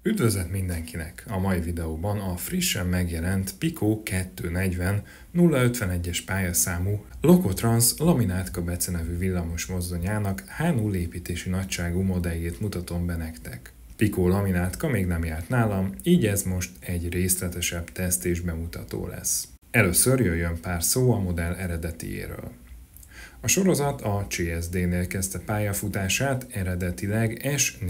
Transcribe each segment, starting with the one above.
Üdvözlet mindenkinek! A mai videóban a frissen megjelent Pico 240 051-es pályaszámú Locotrans laminátka becenevű villamos mozdonyának H0 építési nagyságú modelljét mutatom be nektek. Pico laminátka még nem járt nálam, így ez most egy részletesebb teszt és bemutató lesz. Először jöjjön pár szó a modell eredetiéről. A sorozat a CSD-nél kezdte pályafutását eredetileg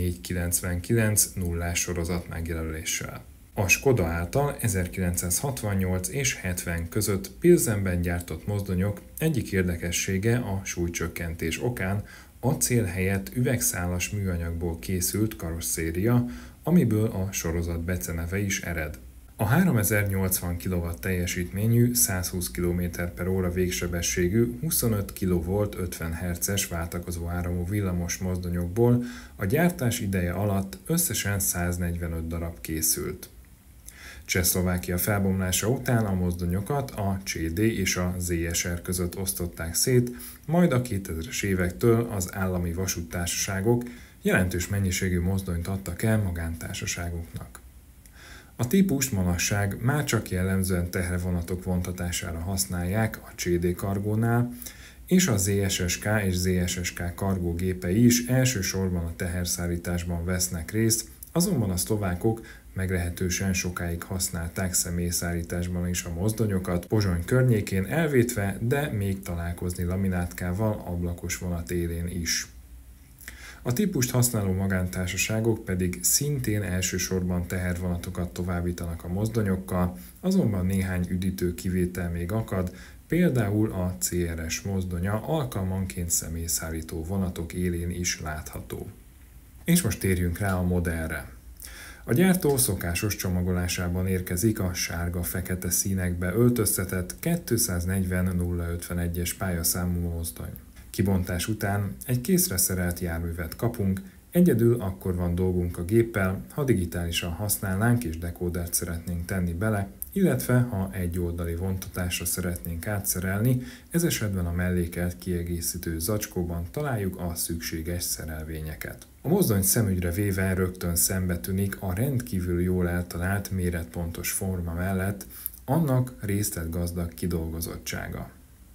S499 nullás sorozat megjelöléssel. A Skoda által 1968 és 70 között Pilzenben gyártott mozdonyok egyik érdekessége a súlycsökkentés okán acél helyett üvegszálas műanyagból készült karosszéria, amiből a sorozat beceneve is ered. A 3080 kW teljesítményű, 120 km/h végsebességű 25 kV 50 Hz-es váltakozó áramú villamos mozdonyokból a gyártás ideje alatt összesen 145 darab készült. Csehszlovákia felbomlása után a mozdonyokat a CD és a ZSR között osztották szét, majd a 2000-es évektől az állami vasúttársaságok jelentős mennyiségű mozdonyt adtak el magántársaságoknak. A típust manapság már csak jellemzően tehervonatok vontatására használják a CD kargónál, és a ZSSK és ZSSK kargógépei is elsősorban a teherszállításban vesznek részt, azonban a szlovákok meglehetősen sokáig használták személyszállításban is a mozdonyokat, Pozsony környékén elvétve, de még találkozni laminátkával ablakos vonat élén is. A típust használó magántársaságok pedig szintén elsősorban tehervonatokat továbbítanak a mozdonyokkal, azonban néhány üdítő kivétel még akad, például a CRS mozdonya alkalmanként személyszállító vonatok élén is látható. És most térjünk rá a modellre. A gyártó szokásos csomagolásában érkezik a sárga-fekete színekbe öltöztetett 240 051-es pályaszámú mozdony. Kibontás után egy készre szerelt járművet kapunk, egyedül akkor van dolgunk a géppel, ha digitálisan használnánk és dekódert szeretnénk tenni bele, illetve ha egyoldali vontatásra szeretnénk átszerelni, ez esetben a mellékelt kiegészítő zacskóban találjuk a szükséges szerelvényeket. A mozdony szemügyre véve rögtön szembetűnik a rendkívül jól eltalált méretpontos forma mellett annak részletgazdag kidolgozottsága.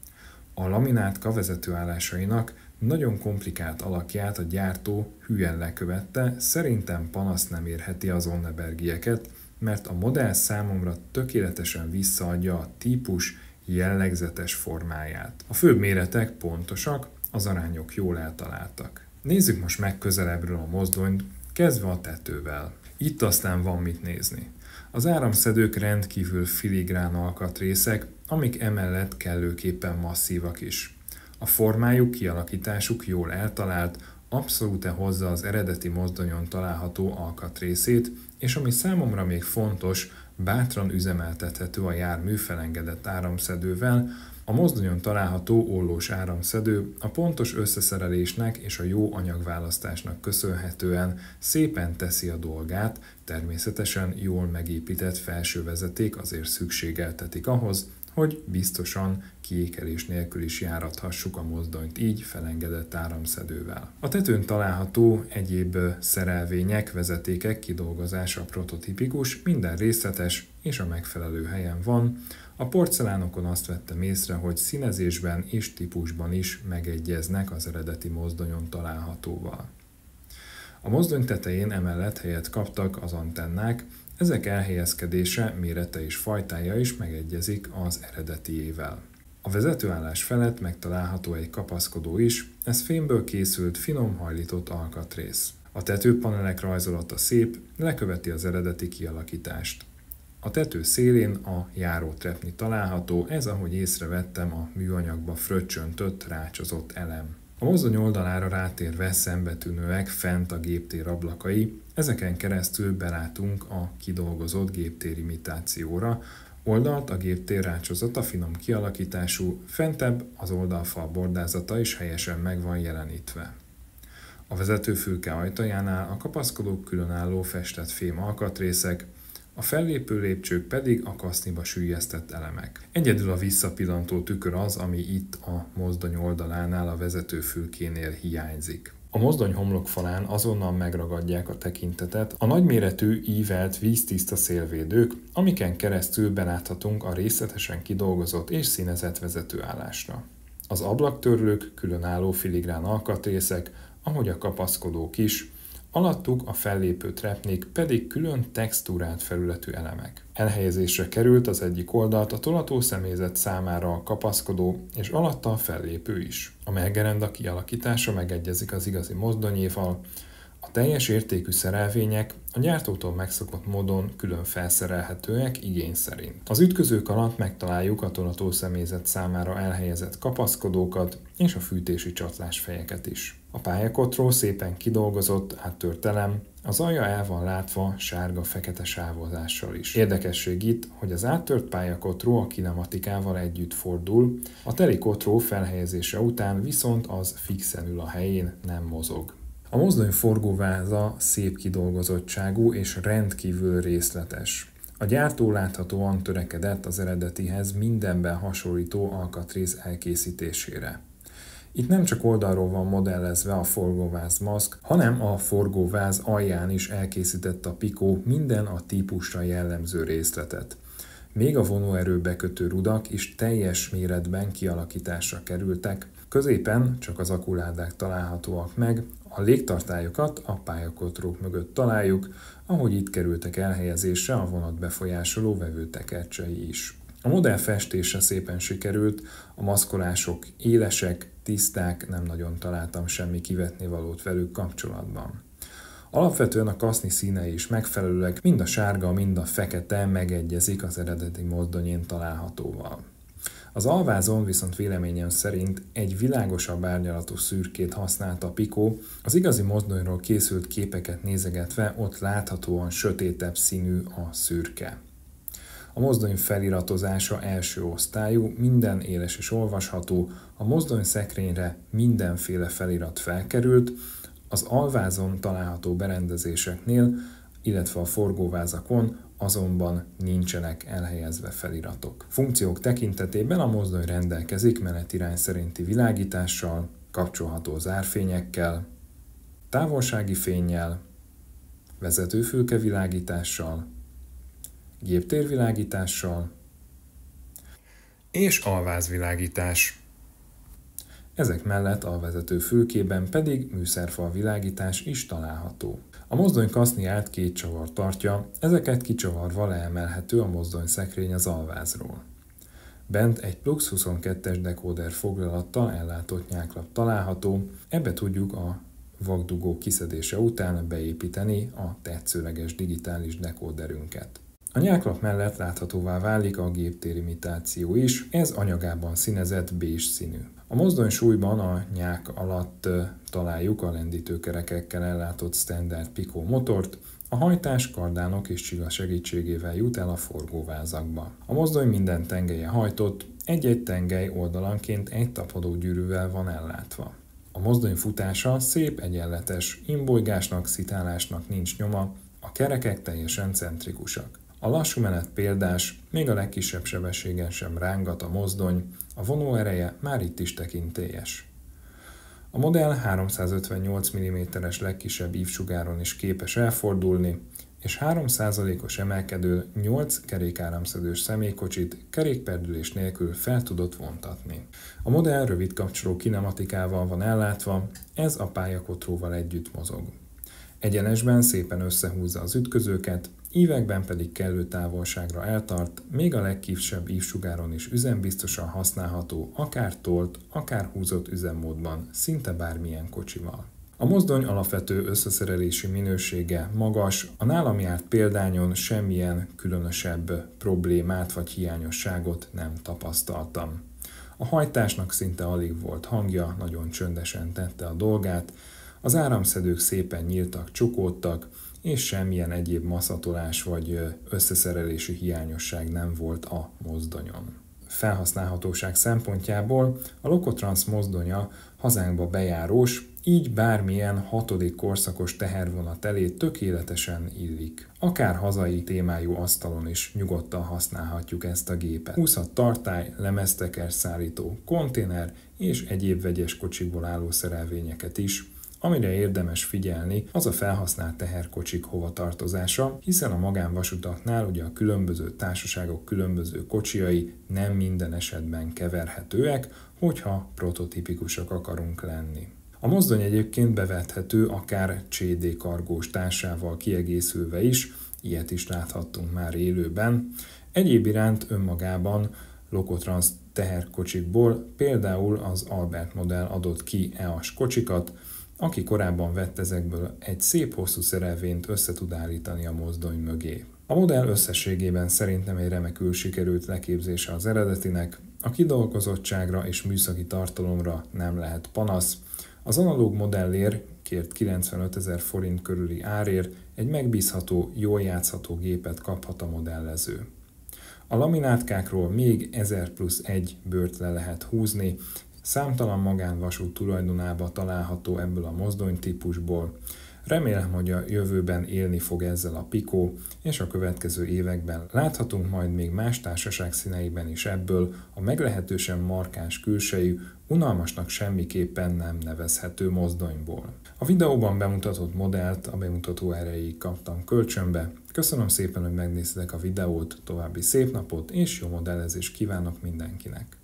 A laminátka vezetőállásainak nagyon komplikált alakját a gyártó hülyen lekövette, szerintem panasz nem érheti az Onnebergieket, mert a modell számomra tökéletesen visszaadja a típus jellegzetes formáját. A főbb méretek pontosak, az arányok jól eltaláltak. Nézzük most meg közelebbről a mozdonyt, kezdve a tetővel. Itt aztán van mit nézni. Az áramszedők rendkívül filigrán alkatrészek, amik emellett kellőképpen masszívak is. A formájuk, kialakításuk jól eltalált, abszolút hozza az eredeti mozdonyon található alkatrészét, és ami számomra még fontos, bátran üzemeltethető a jármű felengedett áramszedővel, a mozdonyon található ollós áramszedő a pontos összeszerelésnek és a jó anyagválasztásnak köszönhetően szépen teszi a dolgát, természetesen jól megépített felsővezeték azért szükségeltetik ahhoz, hogy biztosan kiékelés nélkül is járathassuk a mozdonyt így felengedett áramszedővel. A tetőn található egyéb szerelvények, vezetékek kidolgozása prototípikus, minden részletes és a megfelelő helyen van. A porcelánokon azt vettem észre, hogy színezésben és típusban is megegyeznek az eredeti mozdonyon találhatóval. A mozdony tetején emellett helyet kaptak az antennák, ezek elhelyezkedése, mérete és fajtája is megegyezik az eredetiével. A vezetőállás felett megtalálható egy kapaszkodó is, ez fémből készült finom hajlított alkatrész. A tetőpanelek rajzolata szép, leköveti az eredeti kialakítást. A tető szélén a járótrepni található, ez ahogy észrevettem a műanyagba fröccsöntött, rácsozott elem. A mozdony oldalára rátérve szembetűnőek fent a géptér ablakai, ezeken keresztül belátunk a kidolgozott géptér imitációra, oldalt a géptér rácsozata finom kialakítású, fentebb az oldalfal bordázata is helyesen meg van jelenítve. A vezetőfülke ajtajánál a kapaszkodók különálló festett fém alkatrészek, a fellépő lépcsők pedig a kaszniba süllyesztett elemek. Egyedül a visszapillantó tükör az, ami itt a mozdony oldalánál a vezetőfülkénél hiányzik. A mozdony homlokfalán azonnal megragadják a tekintetet a nagyméretű ívelt víztiszta szélvédők, amiken keresztül beláthatunk a részletesen kidolgozott és színezett vezetőállásra. Az ablaktörlők különálló filigrán alkatrészek, ahogy a kapaszkodók is, alattuk a fellépő trepnék pedig külön textúrált felületű elemek. Elhelyezésre került az egyik oldalt a tolatószemélyzet számára a kapaszkodó, és alatta a fellépő is. A melgerenda kialakítása megegyezik az igazi mozdonyéval, a teljes értékű szerelvények a gyártótól megszokott módon külön felszerelhetőek igény szerint. Az ütközők alatt megtaláljuk a tolatószemélyzet számára elhelyezett kapaszkodókat és a fűtési csatlásfejeket is. A pályakotró szépen kidolgozott, áttört elem, az alja el van látva sárga-fekete sávozással is. Érdekesség itt, hogy az áttört pályakotró a kinematikával együtt fordul, a teli kotró felhelyezése után viszont az fixen ül a helyén, nem mozog. A mozdony forgóváza szép kidolgozottságú és rendkívül részletes. A gyártó láthatóan törekedett az eredetihez mindenben hasonlító alkatrész elkészítésére. Itt nem csak oldalról van modellezve a forgóváz maszk, hanem a forgóváz alján is elkészített a Pico minden a típusra jellemző részletet. Még a vonóerőbe kötő rudak is teljes méretben kialakításra kerültek, középen csak az akuládák találhatóak meg, a légtartályokat a pályakotrók mögött találjuk, ahogy itt kerültek elhelyezésre a vonat befolyásoló vevőtekercsei is. A modell festése szépen sikerült, a maszkolások élesek, tiszták, nem nagyon találtam semmi kivetnivalót velük kapcsolatban. Alapvetően a kaszni színei is megfelelőek, mind a sárga, mind a fekete megegyezik az eredeti mozdonyén találhatóval. Az alvázon viszont véleményem szerint egy világosabb árnyalatú szürkét használta a Pico, az igazi mozdonyról készült képeket nézegetve ott láthatóan sötétebb színű a szürke. A mozdony feliratozása első osztályú, minden éles és olvasható, a mozdony szekrényre mindenféle felirat felkerült, az alvázon található berendezéseknél, illetve a forgóvázakon azonban nincsenek elhelyezve feliratok. Funkciók tekintetében a mozdony rendelkezik menetirány szerinti világítással, kapcsolható zárfényekkel, távolsági fénnyel, vezetőfülke világítással, géptérvilágítással és alvázvilágítás. Ezek mellett a vezető fülkében pedig műszerfal világítás is található. A mozdony kaszniát két csavar tartja, ezeket kicsavarva leemelhető a mozdony szekrény az alvázról. Bent egy Plux 22-es dekóder foglalattal ellátott nyáklap található, ebbe tudjuk a vakdugó kiszedése után beépíteni a tetszőleges digitális dekóderünket. A nyáklap mellett láthatóvá válik a géptérimitáció is, ez anyagában színezett bézs színű. A mozdony súlyban a nyák alatt találjuk a lendítőkerekekkel ellátott standard Pico motort, a hajtás kardánok és csiga segítségével jut el a forgóvázakba. A mozdony minden tengelye hajtott, egy-egy tengely oldalanként egy tapadó gyűrűvel van ellátva. A mozdony futása szép egyenletes, imbolygásnak, szitálásnak nincs nyoma, a kerekek teljesen centrikusak. A lassú menet példás, még a legkisebb sebességen sem rángat a mozdony, a vonóereje már itt is tekintélyes. A modell 358 mm-es legkisebb ívsugáron is képes elfordulni, és 3%-os emelkedő 8 kerékáramszögős személykocsit kerékperdülés nélkül fel tudott vontatni. A modell rövid kapcsoló kinematikával van ellátva, ez a pályakotróval együtt mozog. Egyenesben szépen összehúzza az ütközőket, ívekben pedig kellő távolságra eltart, még a legkisebb ívsugáron is üzembiztosan használható, akár tolt, akár húzott üzemmódban, szinte bármilyen kocsival. A mozdony alapvető összeszerelési minősége magas, a nálam járt példányon semmilyen különösebb problémát vagy hiányosságot nem tapasztaltam. A hajtásnak szinte alig volt hangja, nagyon csöndesen tette a dolgát, az áramszedők szépen nyíltak, csukódtak, és semmilyen egyéb maszatolás vagy összeszerelési hiányosság nem volt a mozdonyon. Felhasználhatóság szempontjából a Lokotrans mozdonya hazánkba bejárós, így bármilyen 6. korszakos tehervonat elé tökéletesen illik. Akár hazai témájú asztalon is nyugodtan használhatjuk ezt a gépet. Húzhat tartály, lemeztekerszállító, konténer és egyéb vegyes kocsikból álló szerelvényeket is, Amire érdemes figyelni, az a felhasznált teherkocsik hovatartozása, hiszen a magánvasutaknál ugye a különböző társaságok különböző kocsiai nem minden esetben keverhetőek, hogyha prototipikusak akarunk lenni. A mozdony egyébként bevethető akár CD kargós társával kiegészülve is, ilyet is láthattunk már élőben. Egyéb iránt önmagában Lokotrans teherkocsikból például az Albert modell adott ki EAS kocsikat, aki korábban vett ezekből egy szép hosszú szerelvényt össze tud állítani a mozdony mögé. A modell összességében szerintem egy remekül sikerült leképzése az eredetinek, a kidolgozottságra és műszaki tartalomra nem lehet panasz. Az analóg modellért kért 95 000 forint körüli árért egy megbízható, jól játszható gépet kaphat a modellező. A laminátkákról még 1000+1 bőrt le lehet húzni, számtalan magánvasút tulajdonában található ebből a mozdonytípusból. Remélem, hogy a jövőben élni fog ezzel a Pico, és a következő években láthatunk majd még más társaság színeiben is ebből a meglehetősen markáns külsejű, unalmasnak semmiképpen nem nevezhető mozdonyból. A videóban bemutatott modellt a bemutató erejéig kaptam kölcsönbe. Köszönöm szépen, hogy megnéztétek a videót, további szép napot és jó modellezést kívánok mindenkinek!